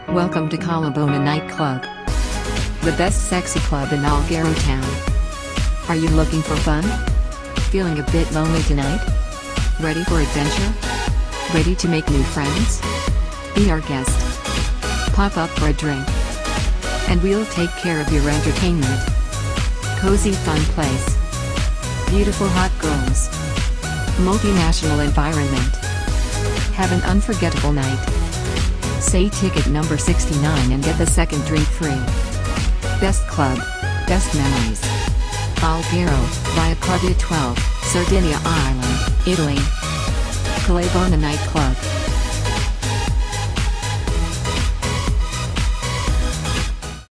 Welcome to Calabona nightclub, the best sexy club in Alghero town. Are you looking for fun? Feeling a bit lonely tonight? Ready for adventure? Ready to make new friends? Be our guest. Pop up for a drink, and we'll take care of your entertainment. Cozy fun place. Beautiful hot girls. Multinational environment. Have an unforgettable night. Say ticket number 69 and get the second drink free. Best club. Best memories. Alghero, via Carbia 12, Sardinia Island, Italy. Calabona nightclub.